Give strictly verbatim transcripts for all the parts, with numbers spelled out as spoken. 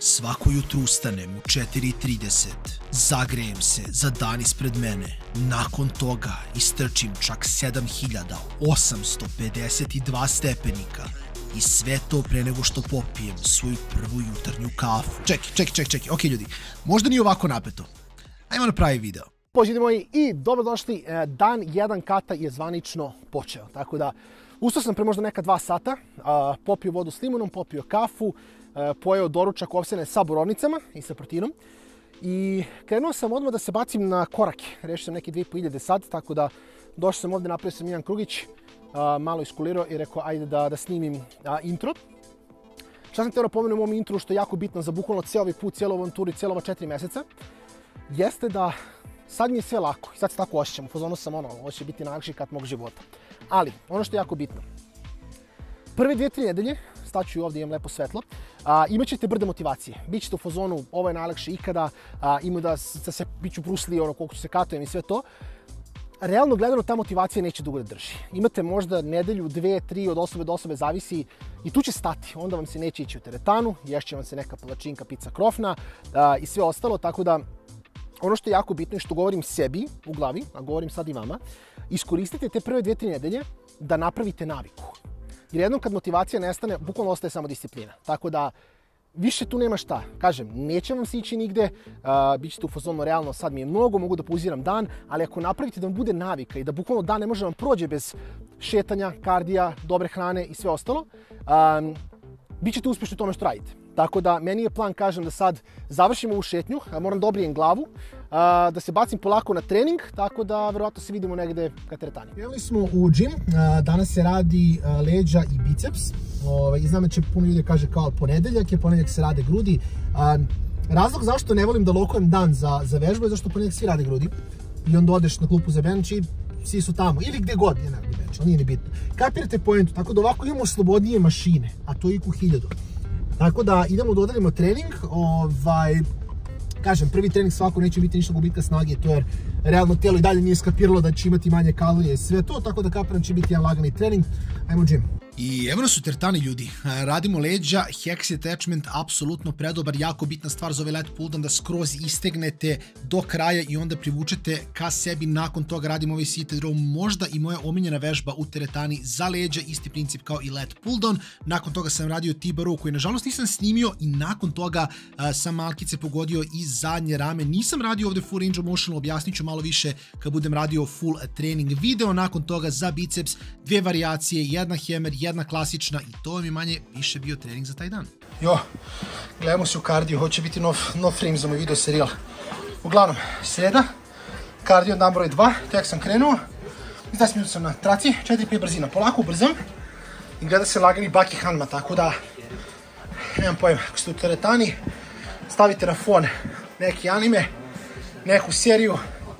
Svako jutro ustanem u četiri i trideset, zagrejem se za dan ispred mene. Nakon toga istrčim čak sedam hiljada osamsto pedeset dva stepenika. I sve to pre nego što popijem svoju prvu jutarnju kafu. Čekaj, čekaj, čekaj, čekaj, ok ljudi, možda nije ovako napeto. Ajmo na pravi video. Pođeni moji i dobrodošli, dan jedan kata je zvanično počeo. Tako da, ustao sam pre možda neka dva sata, popio vodu s limunom, popio kafu, pojeo doručak ovsene sa borovnicama i sa proteinom. I krenuo sam odmah da se bacim na korake. Rešio sam neke dvije i po hiljade sad, tako da došao sam ovdje, napravio sam jedan krugić, malo iskulirao i rekao ajde da, da snimim intro. Šta sam teo da pomenem u ovom intru što je jako bitno za bukvalno cijel ovaj put, cijelu avanturu i cijelo ova četiri meseca, jeste da sad mi je sve lako i sad se tako osjećam. U fazonu sam ono, ovo će biti najlakši kat mog života. Ali, ono što je jako bitno, prve dvije, tri nedelje, staću i ovdje, imam lepo svetlo, a, imat ćete brde motivacije. Bićete u fazonu, ovo je najlakše ikada, a, ima da, da se biću brusli, ono, koliko ću se katujem i sve to. Realno gledano, ta motivacija neće dugo da drži. Imate možda nedelju, dve, tri, od osobe do osobe zavisi i tu će stati. Onda vam se neće ići u teretanu, ješće vam se neka palačinka, pizza krofna a, i sve ostalo, tako da ono što je jako bitno i što govorim sebi u glavi, a govorim sad i vama, iskoristite te prve dvije, tri nedelje da napravite naviku. Jer jednom kad motivacija nestane, bukvalno ostaje samo disciplina. Tako da, više tu nema šta. Kažem, neće vam se ići nigde, uh, bit ćete u fazonu realno, sad mi je mnogo, mogu da pauziram dan, ali ako napravite da vam bude navika i da bukvalno dan ne može vam prođe bez šetanja, kardija, dobre hrane i sve ostalo, um, bit ćete uspješni u tome što radite. Tako da, meni je plan, kažem, da sad završim ovu šetnju, moram da obrijem glavu, da se bacim polako na trening, tako da verovatno se vidimo negde ka teretani. Krenuli smo u džim, danas se radi leđa i biceps. I znam da će puno ljudi kaže kao ponedeljak, je ponedeljak se rade grudi. Razlog zašto ne volim da lokujem dan za, za vežbu je zašto ponedeljak svi rade grudi. I onda odeš na klupu za bench i svi su tamo, ili gde god je na bench, ali nije ni bitno. Kapirate pojentu, tako da ovako imamo slobodnije mašine, a to je i ku hiljadu. Tako da idemo da odelimo trening, ovaj, kažem, prvi trening svako neće biti ništa gubitka snage, to jer realno tijelo i dalje nije skapiralo da će imati manje kalorije i sve to, tako da kapiram će biti jedan lagani trening. Ajmo džim. I evo nas u teretani ljudi, radimo leđa, Hexi attachment, apsolutno predobar, jako bitna stvar za ovaj lat pull down da skroz istegnete do kraja i onda privučete ka sebi, nakon toga radimo ovaj seated row, možda i moja omiljena vežba u teretani za leđa, isti princip kao i lat pull down, nakon toga sam radio T-bar row koji nažalost nisam snimio i nakon toga a, sam malkice pogodio i zadnje rame, nisam radio ovdje full range of motion, objasnit ću malo više kad budem radio full trening video, nakon toga za biceps, dvije varijacije, jedna hammer, jedna klasična i to mi manje više bio trening za taj dan. Jo, gledamo se u kardio, hoće biti nov, nov frame za moj video serijal. Uglavnom, sreda, kardio dan broj dva, tek sam krenuo, deset minuta sam na traci, četiri pet brzina, polako ubrzam i gleda se lagani baki handma, tako da, nemam pojma, ako ste u teretani, stavite na fon neki anime, neku seriju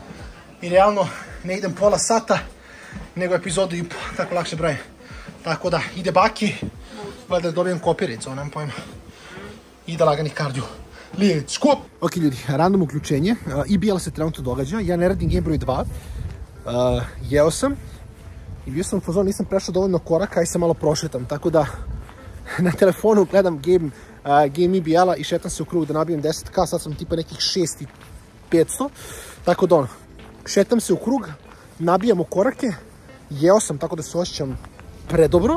i realno ne idem pola sata, nego epizodu i po, tako lakše brojim. Tako da, ide baki, gleda da dobijem kopiricu, nemam pojma. Ide lagani kardio. Let's go! Ok ljudi, random uključenje. Uh, I B L se trenutno događa, ja ne radim game broj dva. Uh, jeo sam i bio sam u fazonu, nisam prešao dovoljno koraka i sam malo prošetam, tako da na telefonu gledam game, uh, game I B L-a i šetam se u krug da nabijem deset ka, sad sam tipa nekih šest i petsto. Tako da ono, šetam se u krug, nabijamo korake, jeo sam tako da se osjećam predobro,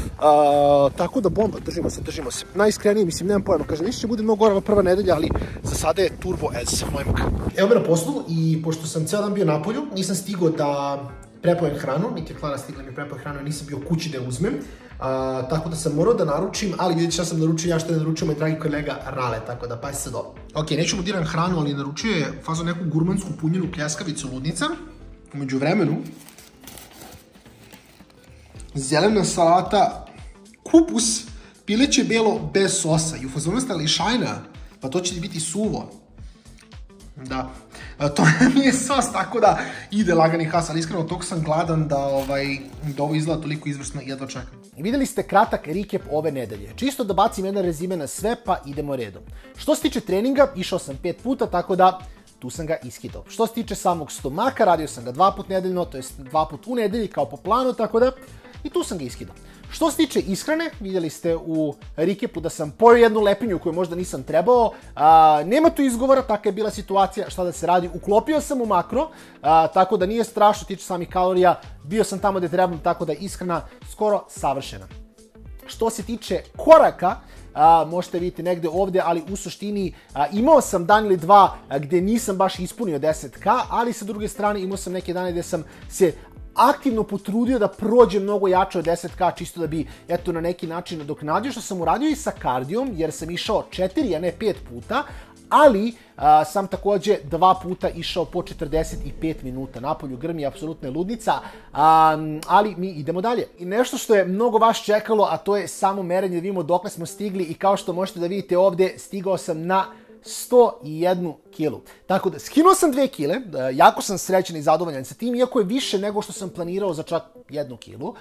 uh, tako da bomba, držimo se, držimo se. Najiskrenije, mislim, nemam pojma, kažem, više će bude mnogo gorava prva nedelja, ali za sada je turbo as, moj mok. Evo me na poslu i pošto sam ceo dan bio na polju, nisam stigao da prepojem hranu, niti je Klara stigla mi prepojem hranu, nisam bio kući da je uzmem, uh, tako da sam morao da naručim, ali vidite šta sam naručio, ja što je naručio moj dragi kolega Rale, tako da pazi se dobro. Ok, neću mu diram hranu, ali naručio je fazo neku gurmansku punjenu pljeskavicu ludnica, umeđu vremenu, zelena salata, kupus, pileće belo bez sosa i u fazonu ste lišajna, pa to će biti suvo. Da, to nije sos, tako da ide lagani has, ali iskreno toliko sam gladan da, ovaj, da ovo izgleda toliko izvrsno i jedva čekam. Vidjeli ste kratak recap ove nedelje. Čisto da bacim jedan rezime na sve, pa idemo redom. Što se tiče treninga, išao sam pet puta, tako da tu sam ga iskidao. Što se tiče samog stomaka, radio sam ga dva put nedeljno, to jest dva put u nedelji kao po planu, tako da i tu sam ga iskidao. Što se tiče ishrane, vidjeli ste u recapu da sam pojeo jednu lepinju koju možda nisam trebao. A, nema tu izgovora, takva je bila situacija, šta da se radi. Uklopio sam u makro, a, tako da nije strašno tiče samih kalorija. Bio sam tamo gde trebam, tako da je ishrana skoro savršena. Što se tiče koraka, a, možete vidjeti negde ovde, ali u suštini a, imao sam dan ili dva a, gde nisam baš ispunio deset ka, ali sa druge strane imao sam neke dane gde sam se aktivno potrudio da prođe mnogo jače od deset ka, čisto da bi, eto, na neki način nadoknadio, što sam uradio i sa kardijom, jer sam išao četiri, a ne pet puta, ali a, sam takođe dva puta išao po četrdeset pet minuta. Napolju grmi, apsolutna je ludnica, a, ali mi idemo dalje. I nešto što je mnogo vas čekalo, a to je samo merenje, da vidimo dokle smo stigli, i kao što možete da vidite ovde, stigao sam na sto jedan kilu. Tako da, skinuo sam dve kile, jako sam srećan i zadovoljan sa tim, iako je više nego što sam planirao za čak jednu kilu,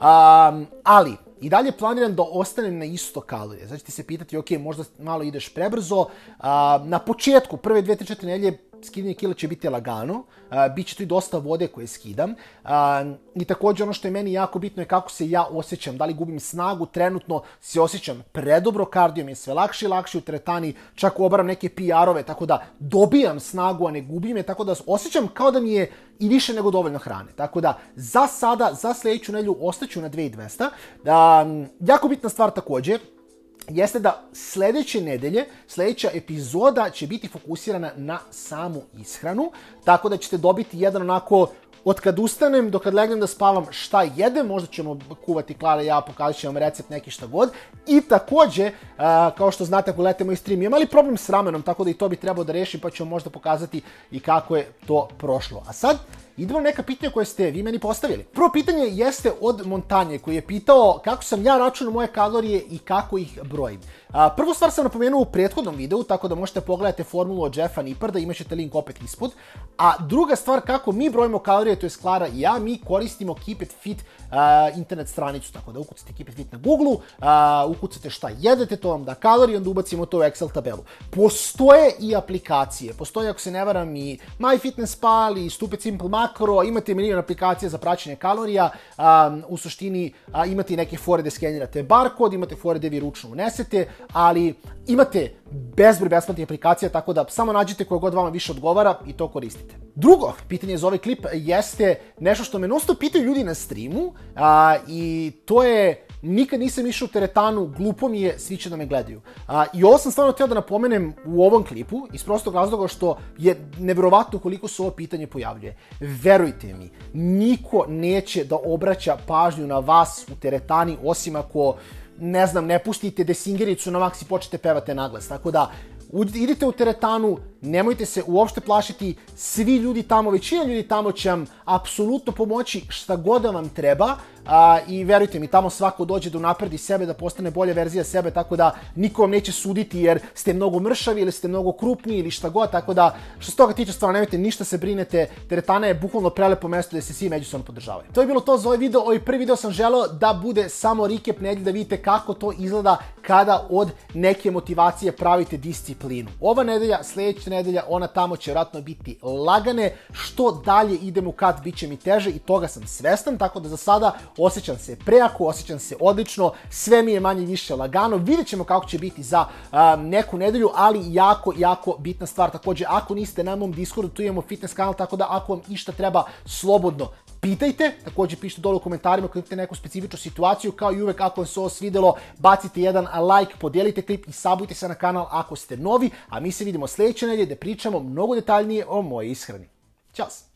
um, ali i dalje planiram da ostanem na isto kalorije. Znači ti se pitati, ok, možda malo ideš prebrzo, uh, na početku, prve dve, tri, četiri nedelje, skidanje kila će biti lagano, uh, bit će tu i dosta vode koje skidam, uh, i također ono što je meni jako bitno je kako se ja osjećam, da li gubim snagu, trenutno se osjećam predobro, kardio mi je sve lakše i lakše u teretani, čak obaram neke P R-ove, tako da dobijam snagu, a ne gubim je, tako da osjećam kao da mi je i više nego dovoljno hrane. Tako da, za sada, za sljedeću nedelju ostaću na dve hiljade dvesta. Um, jako bitna stvar također jeste da sljedeće nedelje, sljedeća epizoda će biti fokusirana na samu ishranu, tako da ćete dobiti jedan onako, od kad ustanem do kad legnem da spavam, šta jedem, možda ćemo kuvati Klara i ja, pokazat ću vam recept neki šta god. I također, uh, kao što znate, ako gledate moj stream, imam li problem s ramenom, tako da i to bi trebao da rešim, pa ću vam možda pokazati i kako je to prošlo. A sad, idemo neka pitanja koje ste vi meni postavili. Prvo pitanje jeste od Montanje, koji je pitao kako sam ja računao moje kalorije i kako ih brojim. A, prvu stvar sam napomenuo u prethodnom videu, tako da možete pogledati formulu od Jeffa Nipparda, imat ćete link opet ispod. A druga stvar, kako mi brojimo kalorije, to je Klara i ja, mi koristimo Keep It Fit a, internet stranicu, tako da ukucate Keep It Fit na Google, a, ukucate šta jedete, to vam da kalorije, onda ubacimo to u Excel tabelu. Postoje i aplikacije, postoje, ako se ne varam, i MyFitnessPal i Stupid Simple Macro, imate milion aplikacija za praćenje kalorija, a, u suštini a, imate i neke fore da skenirate barkod, imate fore da vi ručno unesete, ali imate bezbroj besplatnih aplikacija, tako da samo nađite koja god vama više odgovara i to koristite. Drugo pitanje za ovaj klip jeste nešto što me non-stop pitaju ljudi na streamu, a, i to je, nikad nisam išao u teretanu, glupo mi je, svi će da me gledaju. A, I ovo sam stvarno htio da napomenem u ovom klipu, iz prostog razloga što je nevjerovatno koliko se ovo pitanje pojavljuje. Verujte mi, niko neće da obraća pažnju na vas u teretani, osim ako, ne znam, ne pustite desingericu na maks i počnete pevate naglas. Tako da, idite u teretanu, nemojte se uopšte plašiti, svi ljudi tamo, većina ljudi tamo će vam apsolutno pomoći šta god da vam treba, a, i verujte mi, tamo svako dođe da unapredi sebe, da postane bolja verzija sebe, tako da niko vam neće suditi jer ste mnogo mršavi ili ste mnogo krupni ili šta god, tako da što se toga tiče, stvarno nemojte ništa se brinete, teretana je bukvalno prelepo mesto gde se svi međusobno podržavaju. To je bilo to za ovaj video. Ovaj prvi video sam želeo da bude samo recap nedelje, da vidite kako to izgleda kada od neke motivacije pravite disciplinu. Ova nedelja, sljedeća nedelja, ona tamo će vjerojatno biti lagane, što dalje idemo kad bit će mi teže i toga sam svestan, tako da za sada osjećam se prejako, osjećam se odlično, sve mi je manje više lagano, vidjet ćemo kako će biti za um, neku nedelju, ali jako, jako bitna stvar. Također, ako niste na mom Discordu, tu imamo fitness kanal, tako da ako vam išta treba, slobodno pitajte, također pišite dole u komentarima ako imate neku specifičnu situaciju, kao i uvek ako vam se ovo svidelo, bacite jedan like, podijelite klip i subujte se na kanal ako ste novi, a mi se vidimo sljedeće nedelje da pričamo mnogo detaljnije o mojoj ishrani. Ćao!